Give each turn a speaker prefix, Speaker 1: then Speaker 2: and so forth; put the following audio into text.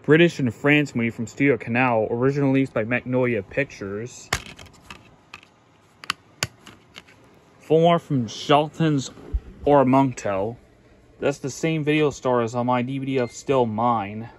Speaker 1: British and France movie from Studio Canal, originally released by Magnolia Pictures. Full art from Jaltons Oramonto. That's the same video store as on my DVD of Still Mine.